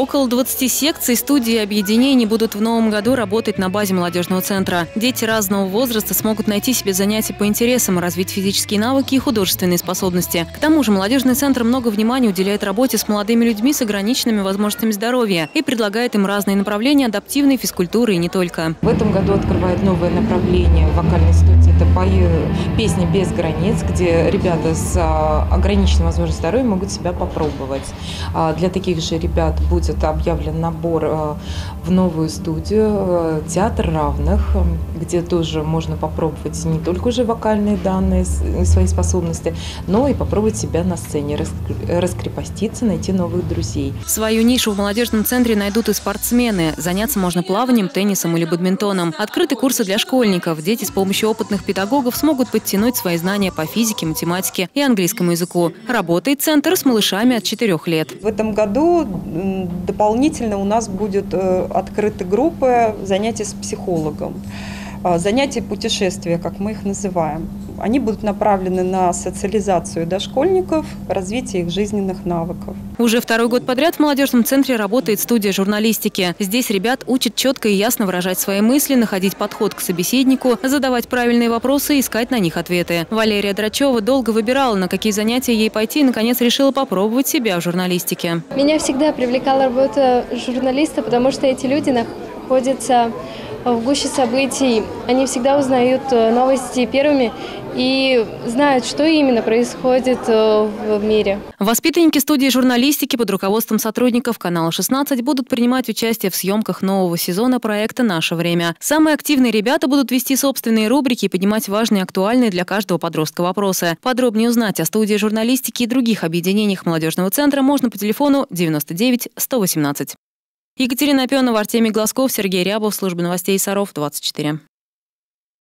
Около 20 секций, студий и объединений будут в новом году работать на базе молодежного центра. Дети разного возраста смогут найти себе занятия по интересам, развить физические навыки и художественные способности. К тому же молодежный центр много внимания уделяет работе с молодыми людьми с ограниченными возможностями здоровья и предлагает им разные направления адаптивной физкультуры и не только. В этом году открывает новое направление в вокальной студии. Это песни без границ, где ребята с ограниченной возможностью здоровья могут себя попробовать. Для таких же ребят будет объявлен набор в новую студию «Театр равных», где тоже можно попробовать не только уже вокальные данные, свои способности, но и попробовать себя на сцене, раскрепоститься, найти новых друзей. Свою нишу в молодежном центре найдут и спортсмены. Заняться можно плаванием, теннисом или бадминтоном. Открыты курсы для школьников. Дети с помощью опытных педагогов смогут подтянуть свои знания по физике, математике и английскому языку. Работает центр с малышами от 4 лет. В этом году дополнительно у нас будут открыты группы занятий с психологом. Занятия путешествия, как мы их называем. Они будут направлены на социализацию дошкольников, развитие их жизненных навыков. Уже второй год подряд в молодежном центре работает студия журналистики. Здесь ребят учат четко и ясно выражать свои мысли, находить подход к собеседнику, задавать правильные вопросы и искать на них ответы. Валерия Драчева долго выбирала, на какие занятия ей пойти, и, наконец, решила попробовать себя в журналистике. Меня всегда привлекала работа журналиста, потому что эти люди находятся в гуще событий. Они всегда узнают новости первыми и знают, что именно происходит в мире. Воспитанники студии журналистики под руководством сотрудников канала 16 будут принимать участие в съемках нового сезона проекта «Наше время». Самые активные ребята будут вести собственные рубрики и поднимать важные и актуальные для каждого подростка вопросы. Подробнее узнать о студии журналистики и других объединениях молодежного центра можно по телефону 99 118. Екатерина Опенова, Артемий Глазков, Сергей Рябов, служба новостей Саров, 24.